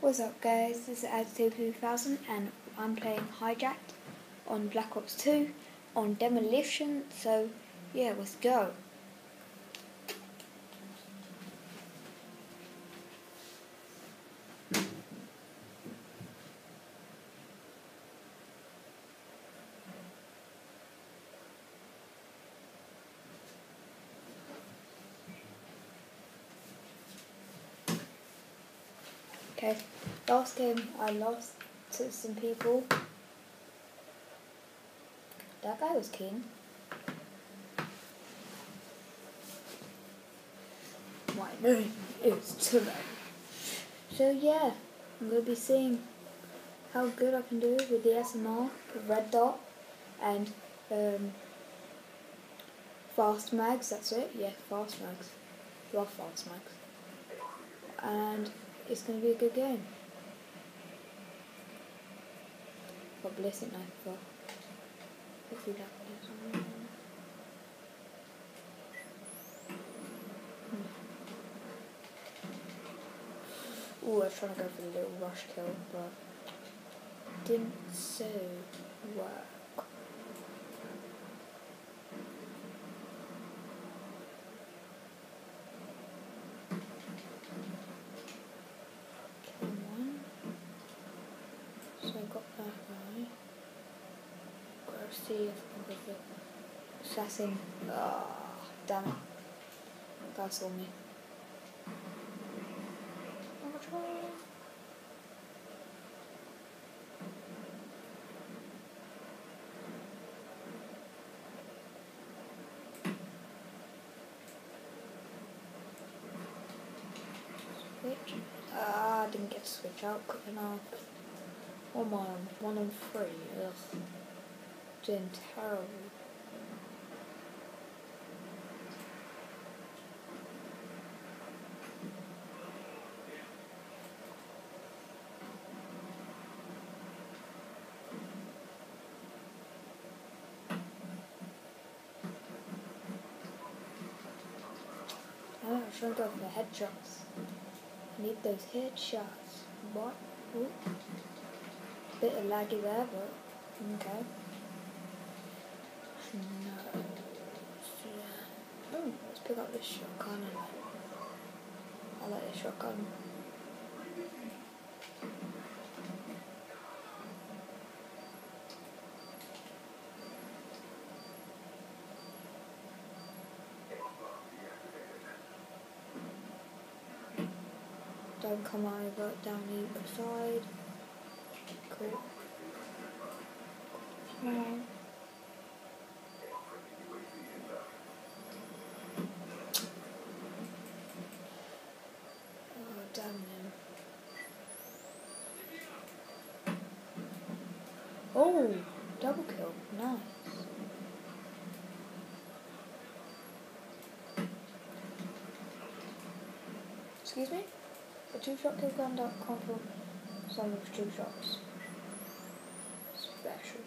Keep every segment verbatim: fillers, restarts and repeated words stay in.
What's up guys, this is Attitude two thousand and I'm playing Hijacked on Black Ops two on Demolition, so yeah, let's go. Okay, last game I lost to some people. That guy was keen. My name is Timmy. So yeah, I'm going to be seeing how good I can do with the S M R, the red dot, and um, fast mags, that's it, yeah, fast mags. Love fast mags. And it's going to be a good game. Got ballistic knife for. Hopefully that is. Ooh, I was trying to go for the little rush kill, but didn't so work. Come on. So I got that guy. Gotta see if I can get the assassin. Ah, oh, damn it. Guy saw me. Switch. Ah, I didn't get to switch out quick enough. What am I on? One and three. Ugh. Doing terrible. I'm trying to go for the headshots. I need those headshots. What? Ooh. Bit of laggy there, but okay. No. Oh, let's pick up this shotgun. I like this shotgun. Don't come over down either side. Cool. Come on. Oh, damn him. Oh, double kill. Nice. Excuse me? A two-shot kill gun don't come from some of two shots. Special.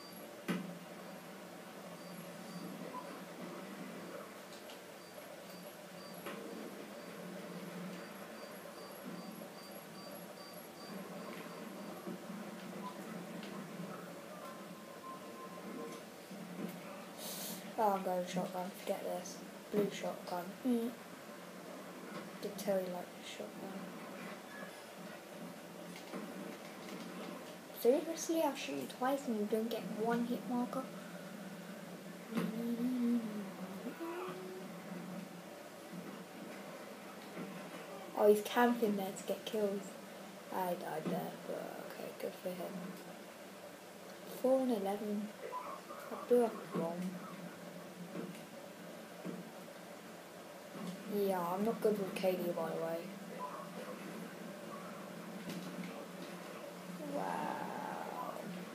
Oh, I'm going shotgun. Forget this. Blue shotgun. Mm. Did tell you like the shotgun. Seriously, I'll shoot you twice and you don't get one hit marker? Oh, he's camping there to get kills. I died there, but okay, good for him. four and eleven. I blew up a bomb. Yeah, I'm not good with K D, by the way. Wow.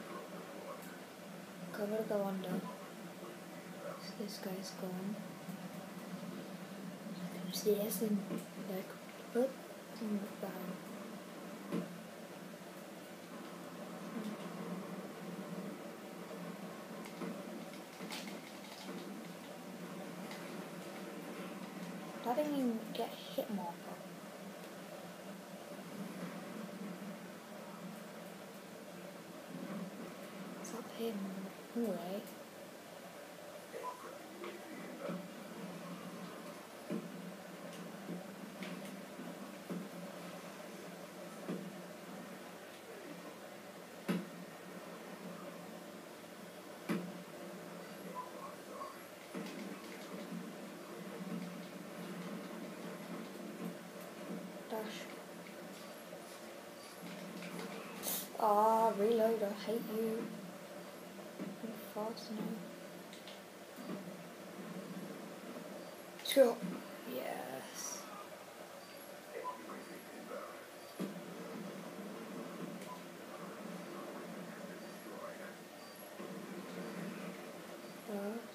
I'm gonna go under. So this guy's gone. See this and like put and bang. I didn't even get hit marker. him away. Dash. Ah, oh, reload, I hate you. You're fast now. Sure. Yes. Yes.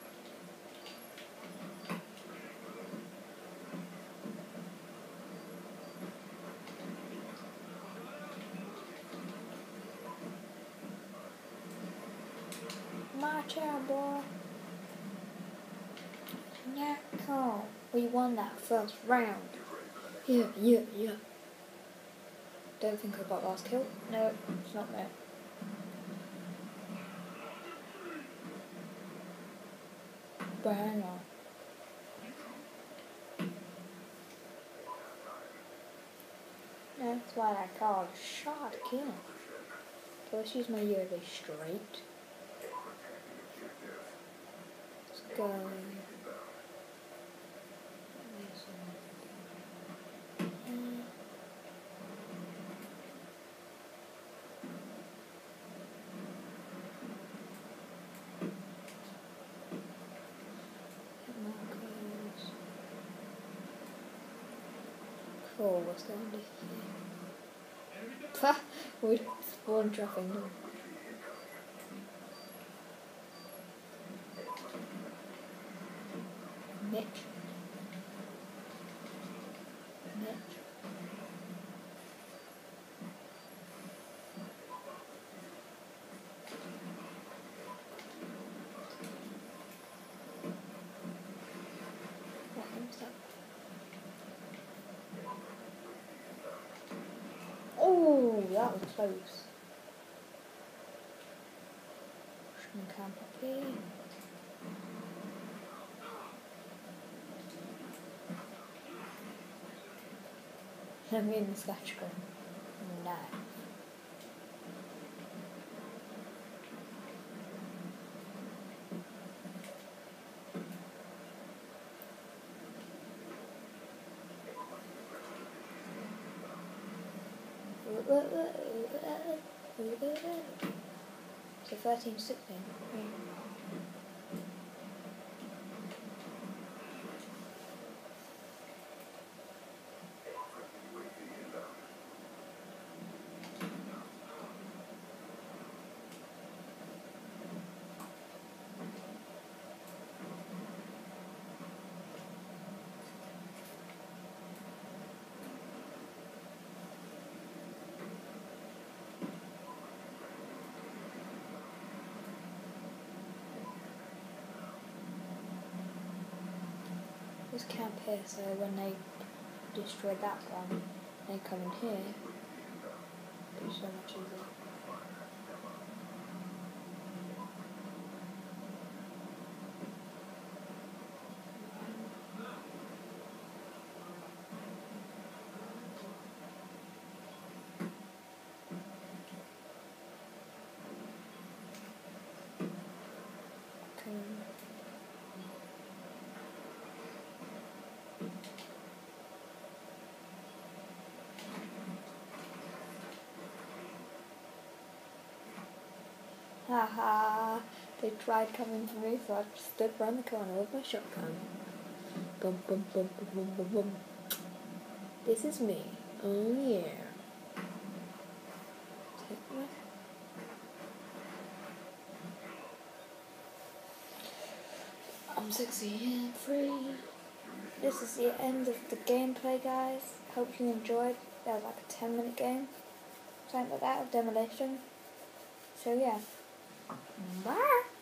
March out, boy. Yeah, cool. We won that first round. Yeah, yeah, yeah. Don't think I got last kill. No, it's not there. But hang on. That's what I call a shot kill. So let's use my U A V straight. Let's go. Cool, what's going on here? Pah! We spawn dropping them. Mitch. Mitch. What was that? Oh, that was close. Shouldn't camp up here. I'm in the sketch gun. No. So thirteen, sixteen. Yeah. Just camp here, so when they destroy that one, they come in here. It'll be so much easier. Haha, they tried coming for me, so I stood round the corner with my shotgun. Bum bum bum bum bum bum bum. This is me. Oh yeah. Take my... I'm sexy and free. This is the end of the gameplay, guys. Hope you enjoyed. That was like a ten minute game. Something like that of Demolition. So yeah. Bye.